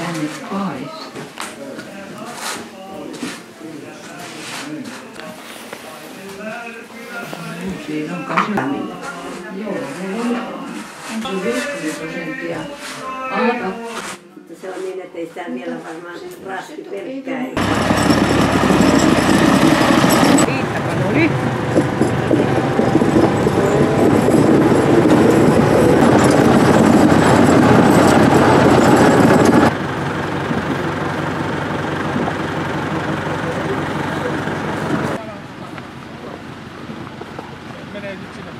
tänne paista. Siinä on kasvaminen. Joo, on 50%. Aata. Se on niin, ettei sitä vielä varmaan rasti pelkkää. Riittäpä oli. Menee nyt sinne.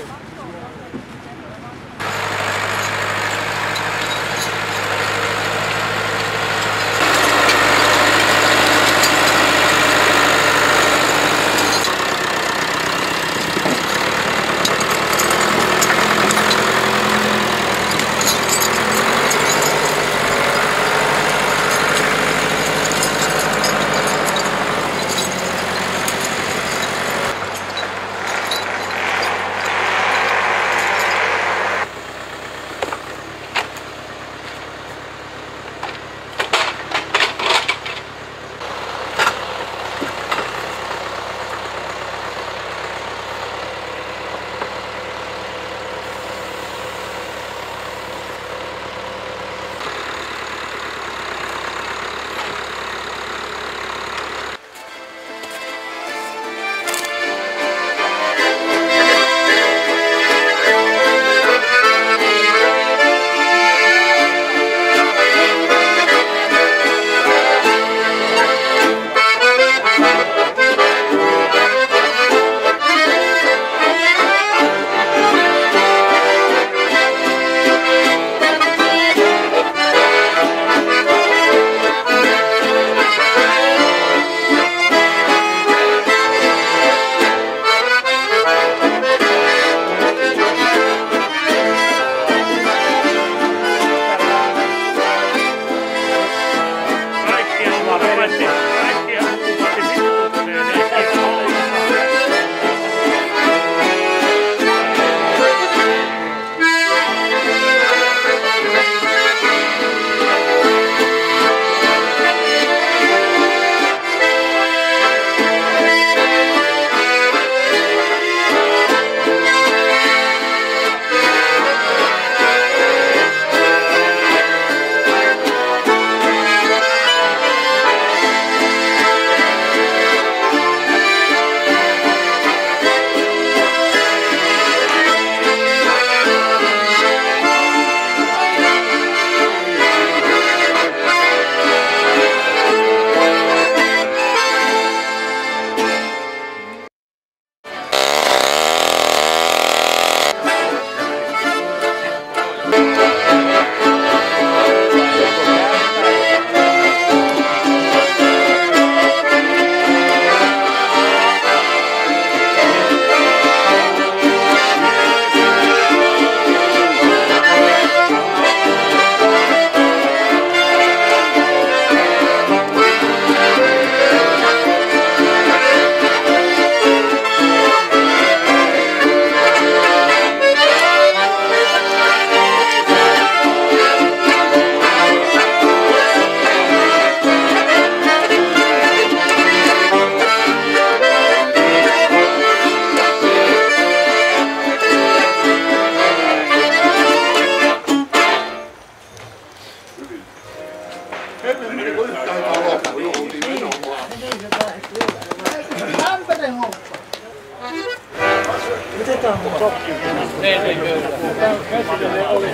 Otetaan mun kokki. Ei. Käsitelle oli.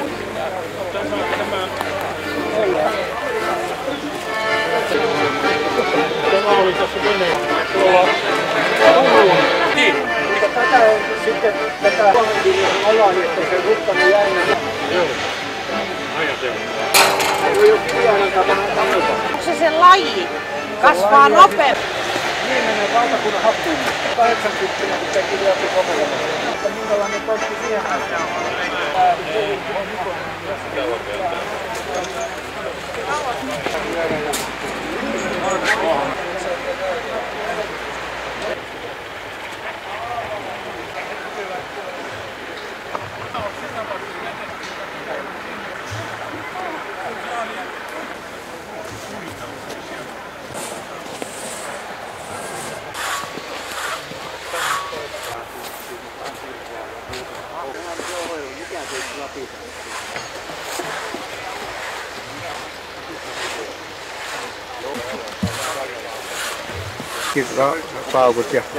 Tämä oli tässä veneen tuolla Turun. Niin. Tätä sitten tätä alaa, että se rukkainen jäi. Joo. Ajatellaan. Ei ole kirjainan tapana tanuta. Onko se laji? Kasvaa nopeasti. Viimeinen valtakunnan happuun. 80 kun teki läpi kokeilua. Mutta minkälainen kaikki siihen aikaan kaikki paukut ja...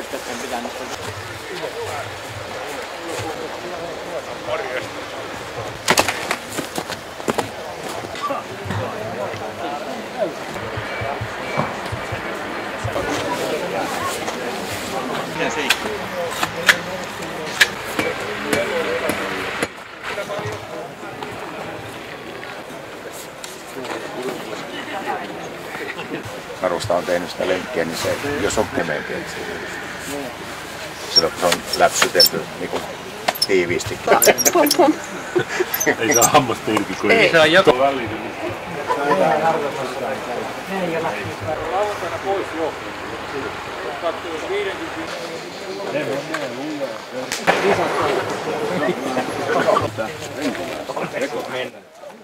Narusta on tehnyt sitä lenkkiä, niin se, jos on kemeempi, se on läpsytelty niin kuin tiiviisti. Pum pum. Ei saa hammasta irti, kun ei saa jakaa väliin. Lauantaina pois jo. Katsoo 50.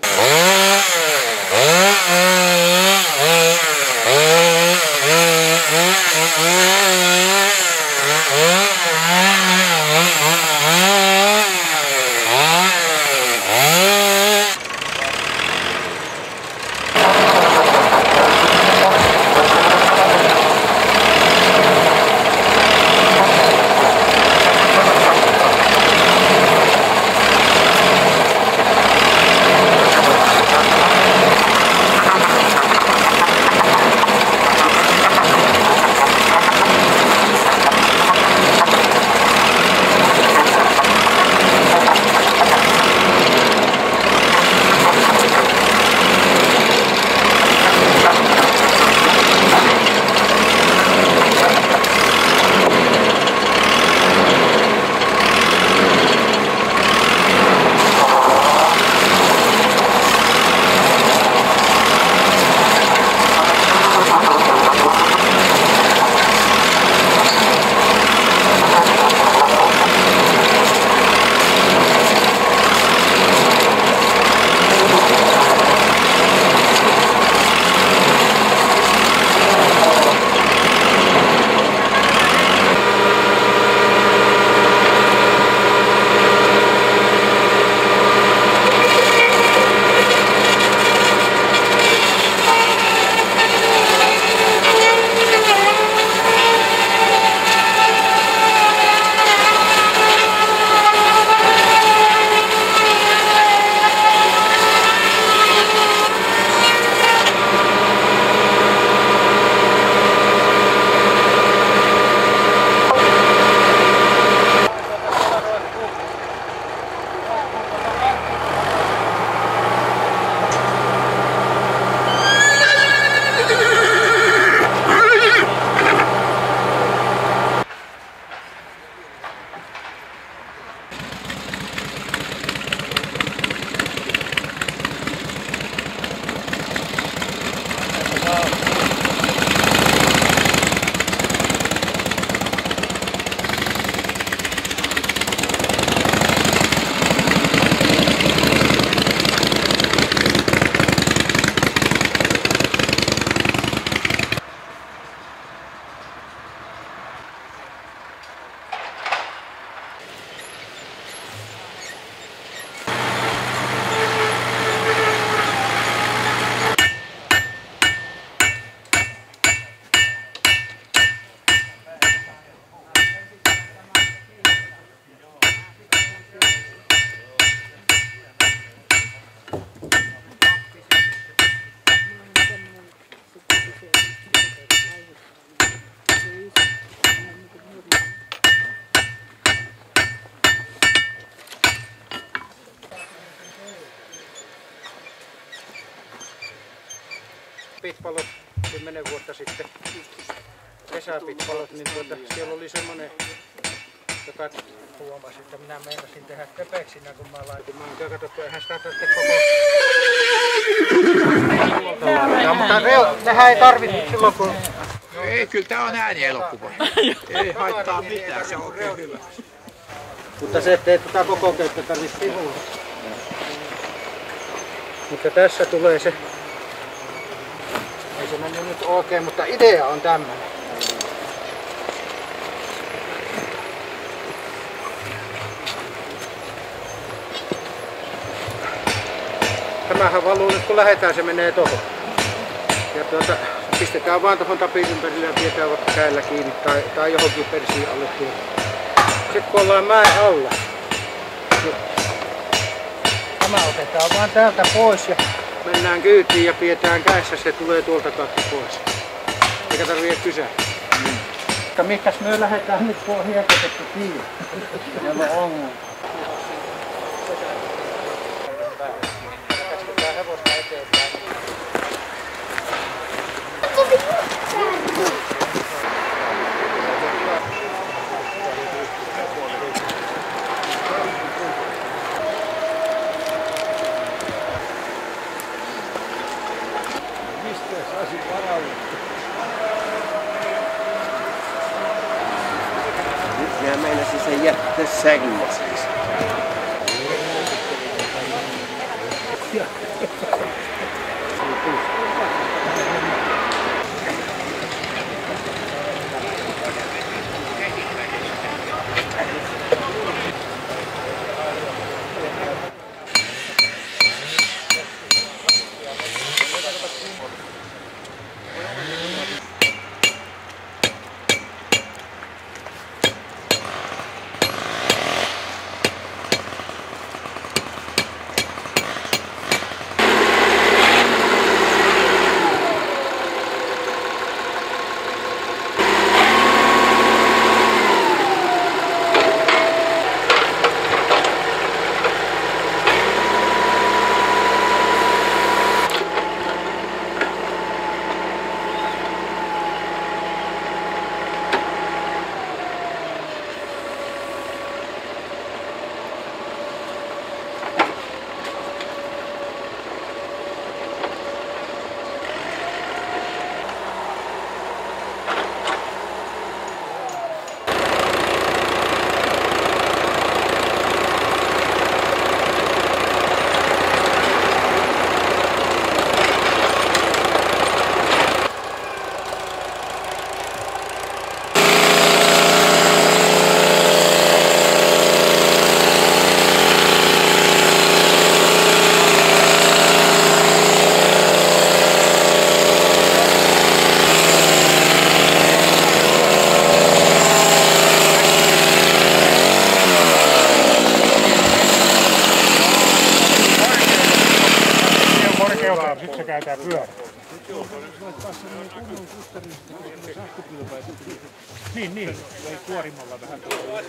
Pitpalot 10 vuotta sitten, kesäpitpalot, niin siellä oli semmoinen, joka huomasi, että minä meinasin tehdä köpeksinä, kun mä laitoin. Mä oon katsottu, eihän sitä tarvitse koko... No, mutta nehän ei tarvitse silloin, kun... Ei, kyllä tää on äänielokuva. Ei haittaa mitään, se on oikein hyvä. Mutta se, ettei tätä koko köyttä tarvitse sivulla. Mutta tässä tulee se... Ei se mennyt nyt oikein, mutta idea on tämmöinen. Tämähän valuu nyt kun lähetään, se menee tohon. Ja Pistetään vaan tuohon tapin ympärille ja pidetään vaikka kädellä kiinni tai johonkin persiin alle tuolla. Sitten kun ollaan mäen alla, niin tämä otetaan vaan täältä pois ja mennään kyytiin ja pidetään kädessä, se tulee tuolta kautta pois. Eikä tarvitse kysähtää. Mikäs me lähdetään nyt, kun on hiekotettu kiinni? Meillä on ongelma. Käsketään hevosta eteenpäin. Minä meinasin sen jättää semmoisiksi. Sitten se kääntää pyörä. Niin. Ei kuorimalla vähän tuolla.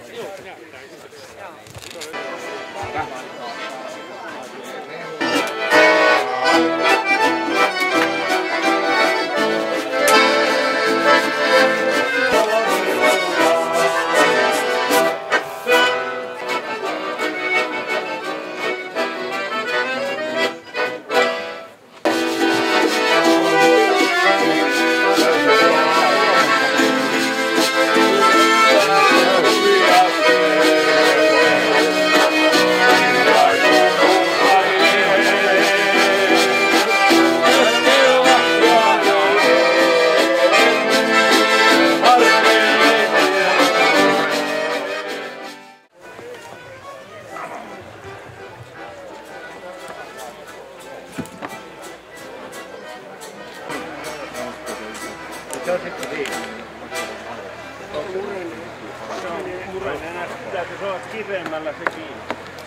Se on sitten siinä. Se on mureinen. Täytyisi olla kireemmällä se kiinni.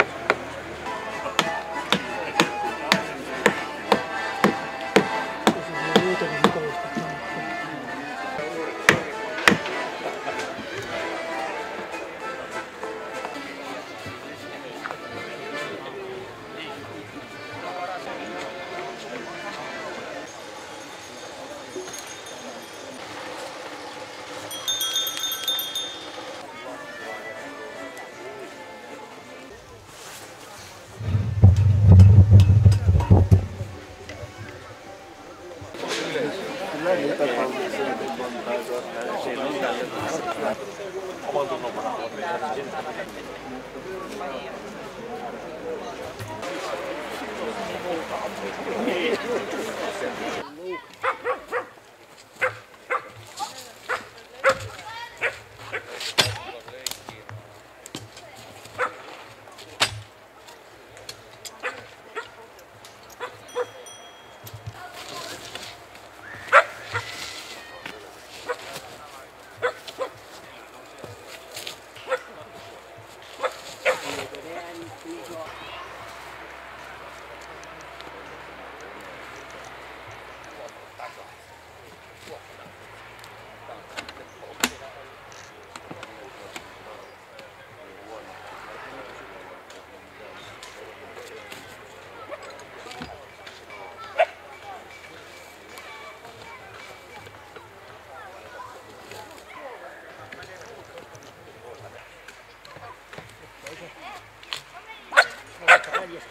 Oman tunnon varaan.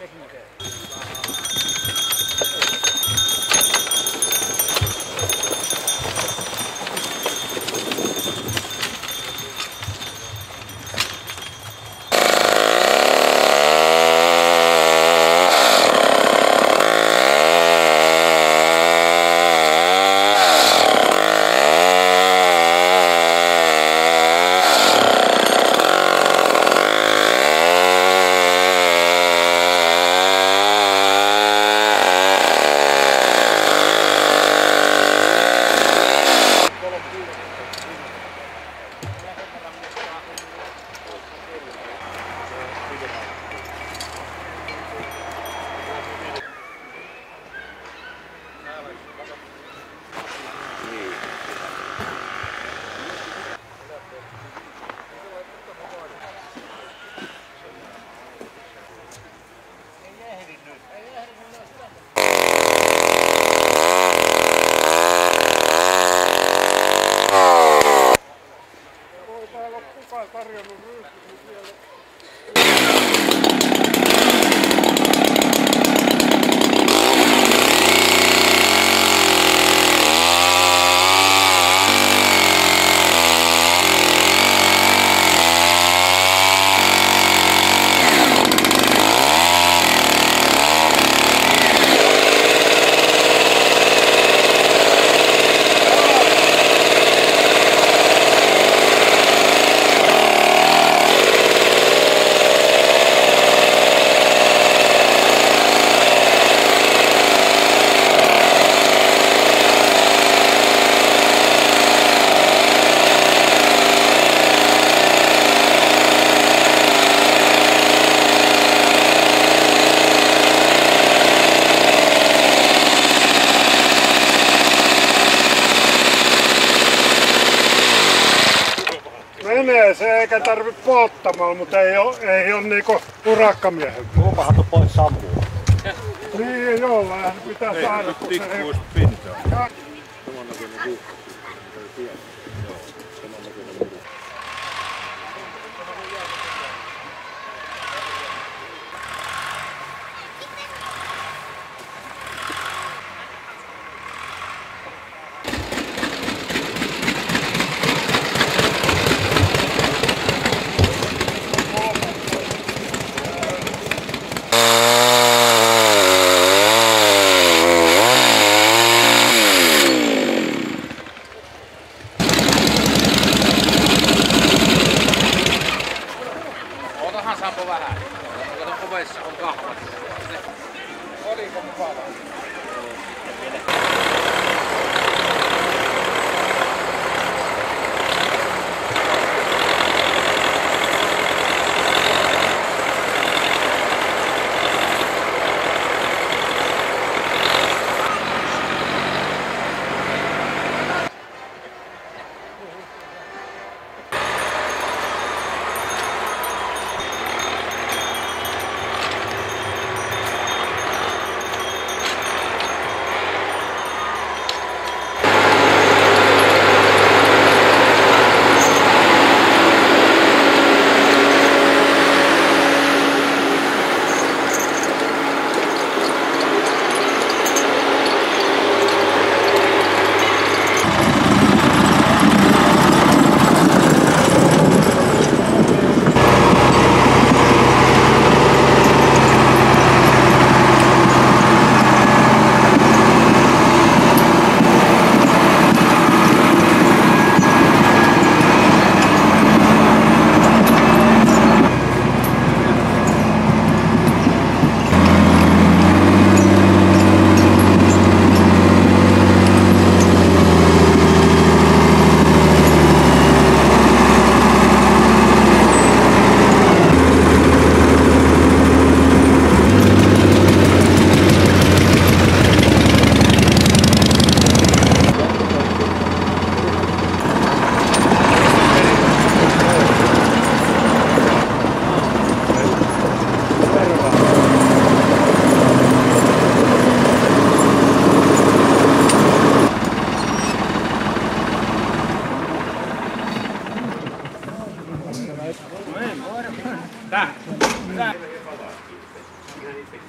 tekniseen. Menee se eikä tarvi polttamaan, mutta ei ole niinku urakkamiehen. Kumpahan tu pois sammuu? Niin jollain pitää saada. Tikkuista pintaa.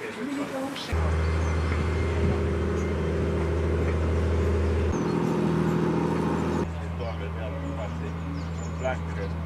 Black